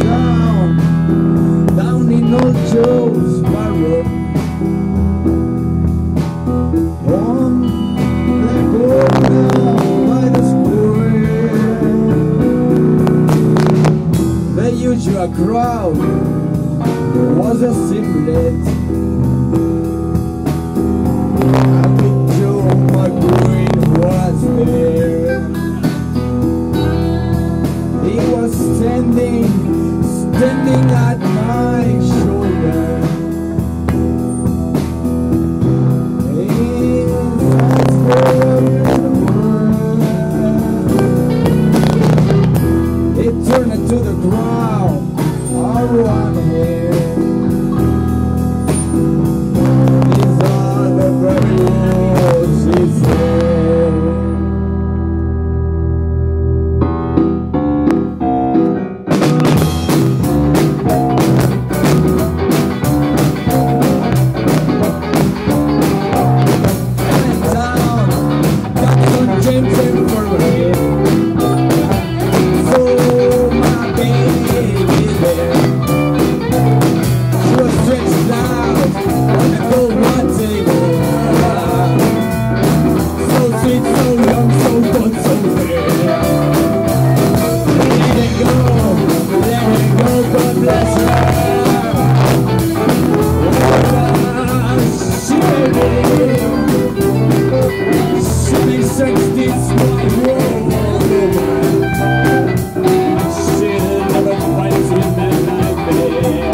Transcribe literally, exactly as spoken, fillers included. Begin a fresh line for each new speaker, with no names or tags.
down, down in old Joe's barrow. On the corner by the square, the usual crowd was assembled. And Big Joe McQueen was there. He was standing, standing at my shoulder. His eyes were in the world. He turned to the ground around here. These are the very words he said. Infirmary. So my baby there, she was stretched out on the gold one table. So sweet, so young, so fun, so fair. Let it go, let it go, God bless her. Oh, she baby, she makes sex this my world. She'll never fight in that nightmare.